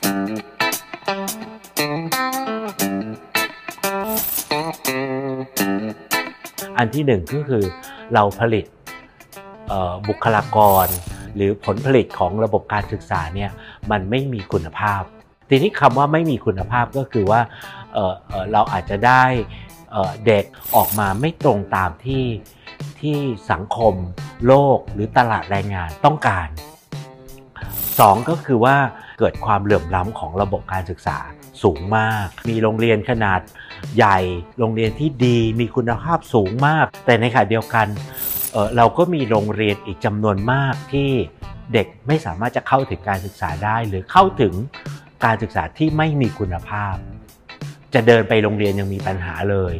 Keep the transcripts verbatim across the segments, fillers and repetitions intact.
อันที่หนึ่งก็คือเราผลิตบุคลากรหรือผลผลิตของระบบการศึกษาเนี่ยมันไม่มีคุณภาพทีนี้คำว่าไม่มีคุณภาพก็คือว่า เอ่อ เอ่อ เราอาจจะได้เด็กออกมาไม่ตรงตามที่ที่สังคมโลกหรือตลาดแรงงานต้องการสองก็คือว่าเกิดความเหลื่อมล้ำของระบบการศึกษาสูงมากมีโรงเรียนขนาดใหญ่โรงเรียนที่ดีมีคุณภาพสูงมากแต่ในขณะเดียวกัน เอ่อ เราก็มีโรงเรียนอีกจำนวนมากที่เด็กไม่สามารถจะเข้าถึงการศึกษาได้หรือเข้าถึงการศึกษาที่ไม่มีคุณภาพจะเดินไปโรงเรียนยังมีปัญหาเลย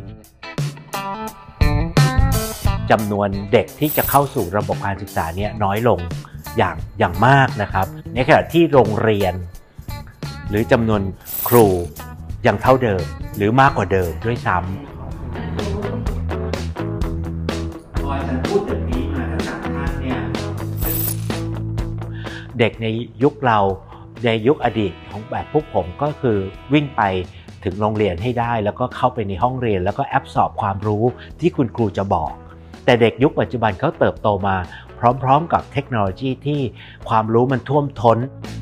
จำนวนเด็กที่จะเข้าสู่ระบบการศึกษาเนี่ยน้อยลงอย่างอย่างมากนะครับในขณะที่โรงเรียนหรือจำนวนครูยังเท่าเดิมหรือมากกว่าเดิมด้วยซ้ำพอฉันพูดแบบนี้มาทั้งสามท่านเนี่ยเด็กในยุคเราในยุคอดีตของแบบพวกผมก็คือวิ่งไปถึงโรงเรียนให้ได้แล้วก็เข้าไปในห้องเรียนแล้วก็แอบสอบความรู้ที่คุณครูจะบอกแต่เด็กยุคปัจจุบันเขาเติบโตมาพร้อมๆกับเทคโนโลยีที่ความรู้มันท่วมท้น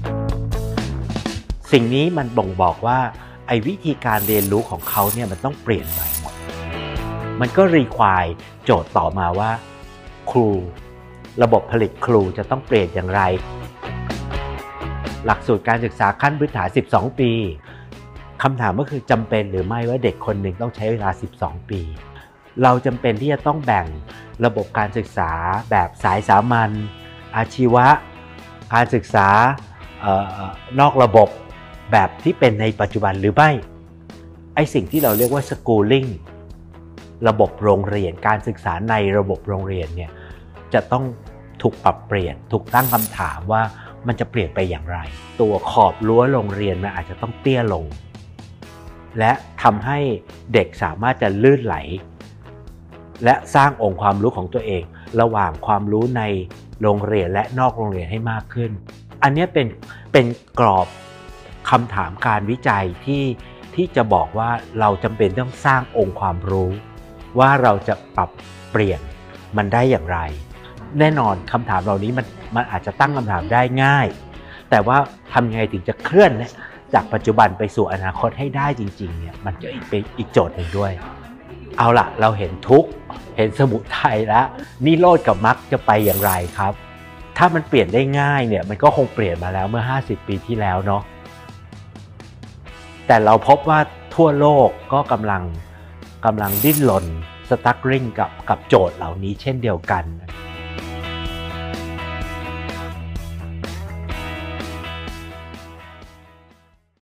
สิ่งนี้มันบ่งบอกว่าไอ้วิธีการเรียนรู้ของเขาเนี่ยมันต้องเปลี่ยนไปหมดมันก็รีควายโจทย์ต่อมาว่าครูระบบผลิตครูจะต้องเปลี่ยนอย่างไรหลักสูตรการศึกษาขั้นพื้นฐานสิบสองปีคำถามก็คือจำเป็นหรือไม่ว่าเด็กคนหนึ่งต้องใช้เวลาสิบสองปีเราจำเป็นที่จะต้องแบ่งระบบการศึกษาแบบสายสามัญอาชีวะการศึกษานอกระบบแบบที่เป็นในปัจจุบันหรือไม่ไอสิ่งที่เราเรียกว่า schooling ระบบโรงเรียนการศึกษาในระบบโรงเรียนเนี่ยจะต้องถูกปรับเปลี่ยนถูกตั้งคำถามว่ามันจะเปลี่ยนไปอย่างไรตัวขอบรั้วโรงเรียนมันอาจจะต้องเตี้ยลงและทำให้เด็กสามารถจะลื่นไหลและสร้างองค์ความรู้ของตัวเองระหว่างความรู้ในโรงเรียนและนอกโรงเรียนให้มากขึ้นอันนี้เป็นเป็นกรอบคำถามการวิจัยที่ที่จะบอกว่าเราจำเป็นต้องสร้างองค์ความรู้ว่าเราจะปรับเปลี่ยนมันได้อย่างไรแน่นอนคำถามเหล่านี้มันมันอาจจะตั้งคำถามได้ง่ายแต่ว่าทำยังไงถึงจะเคลื่อนจากปัจจุบันไปสู่อนาคตให้ได้จริงๆเนี่ยมันจะอีกเป็นอีกโจทย์หนึ่งด้วยเอาล่ะเราเห็นทุกข์เห็นสมุทัยแล้วนิโรธกับมรรคจะไปอย่างไรครับถ้ามันเปลี่ยนได้ง่ายเนี่ยมันก็คงเปลี่ยนมาแล้วเมื่อห้าสิบปีที่แล้วเนาะแต่เราพบว่าทั่วโลกก็กำลังกำลังดิ้นรนสตั๊กริ่งกับกับโจทย์เหล่านี้เช่นเดียวกัน